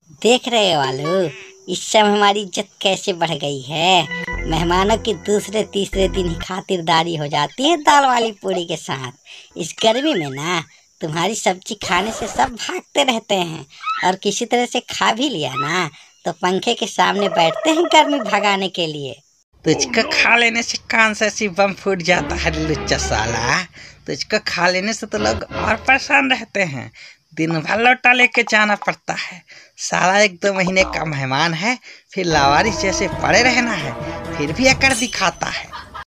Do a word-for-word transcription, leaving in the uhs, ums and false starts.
देख रहे हो आलू, इस समय हमारी इज्जत कैसे बढ़ गई है। मेहमानों की दूसरे तीसरे दिन ही खातिरदारी हो जाती है दाल वाली पूड़ी के साथ। इस गर्मी में ना तुम्हारी सब्जी खाने से सब भागते रहते हैं, और किसी तरह से खा भी लिया ना तो पंखे के सामने बैठते हैं गर्मी भगाने के लिए। तुझको खा लेने से कौन सा सी बम फूट जाता है लुच्चा साला। तुझको खा लेने से तो लोग और परेशान रहते हैं। दिन भर लौटा लेके जाना पड़ता है। साला एक दो महीने का मेहमान है, फिर लावारिस जैसे पड़े रहना है, फिर भी अकड़ दिखाता है।